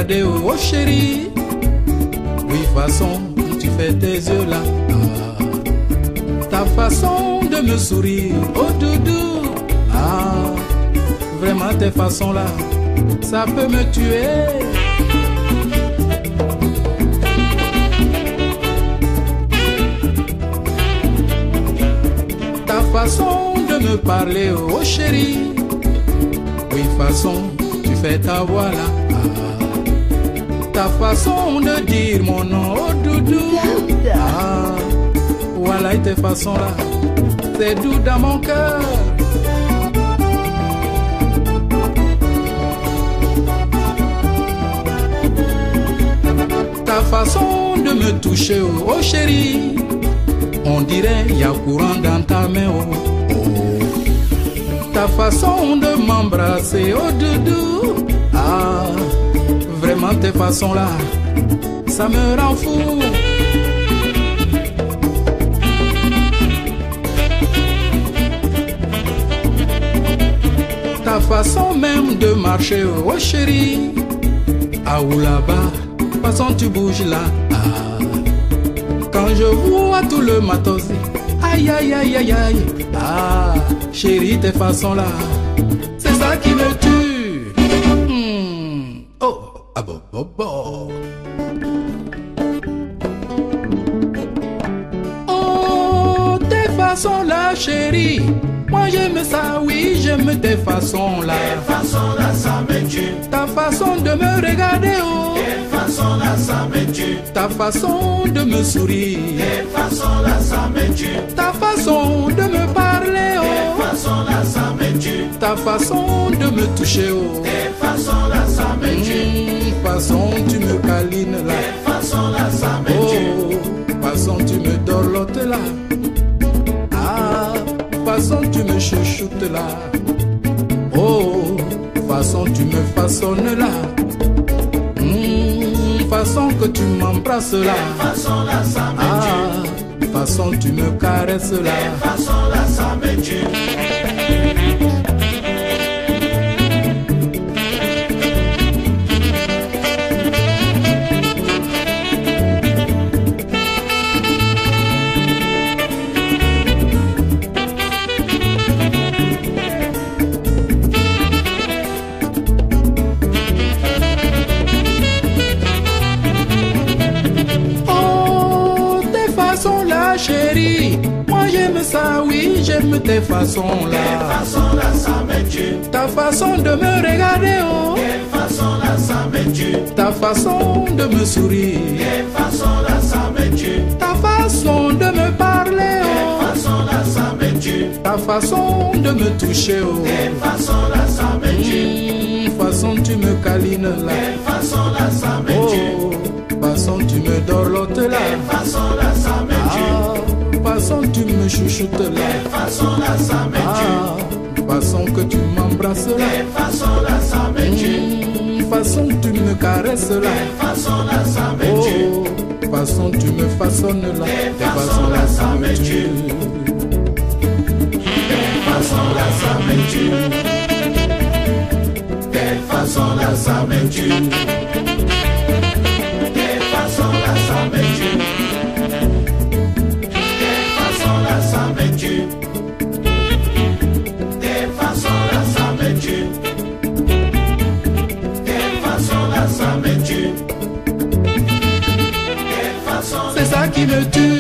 regarder, oh chérie. Oui, façon, tu fais tes yeux là. Ah. Ta façon de me sourire, oh doudou. Ah, vraiment tes façons là, ça peut me tuer. Ta façon de me parler, oh chérie. Oui, façon, tu fais ta voix là. Ah. Ta façon de dire mon nom, oh doudou. Ah, voilà tes façons là, c'est doux dans mon cœur. Ta façon de me toucher, oh chérie, on dirait y a courant dans ta main, oh, oh. Ta façon de m'embrasser, oh doudou. Ah, vraiment tes façons là, ça me rend fou. Ta façon même de marcher, oh chérie. Ah ou là-bas, façon tu bouges là. Ah. Quand je vois tout le matos, aïe aïe aïe aïe aïe. Ah, chérie tes façons là, c'est ça qui me tue. Oh, ah bon, bon, bon. Oh, tes façons là chérie, moi j'aime ça, oui, j'aime tes façons là. Tes façons là, ça me tue. Ta façon de me regarder, oh. Tes façons là, ça me tue. Ta façon de me sourire. Tes façons là, ça me tue. Ta façon de me parler, oh. Tes façons là, ça me tue. Ta façon de me toucher, oh. Tes façons là, ça me tue. Façon tu me câlines là. Tes façons là, ça me tue. Oh, façon tu me dorlotes là. Ah, façon tu me chuchotes là. Oh, façon tu me façonnes là. Façon que tu m'embrasses là. Façon là, ça me tue. Ah, façon tu me caresses là. Façon là, ça me tue. Chérie, moi j'aime ça, oui, j'aime tes façons là. Tes façons là, ça me tue. Ta façon de me regarder, oh. Tes façons là, ça me tue. Ta façon de me sourire. Tes façons là, ça me tue. Ta façon de me parler, oh. Tes façons là, ça me tue. Ta façon de me toucher, oh. Tes façons là, ça me tue. Façon tu me câlines là. Tes façons là, ça me tue. Oh, façon tu me dorlotes là. Tes façons là, ça me tue. Façon tu me chuchotes là. Tes façons là, ça me tue. Façon que tu m'embrasses là. Tes façons là, ça me tue. Façon tu me caresses là. Tes façons là, ça me tue. Oh, façon tu me façonnes là. Tes façons là, ça me tue. Tes façons là, ça me tue. Tes façons là, ça me tue. Tes façons là, ça me tue. Tes façons là, ça me tue. Tes façons là, ça me tue. Tes façons là, ça me tue. C'est ça qui me tue.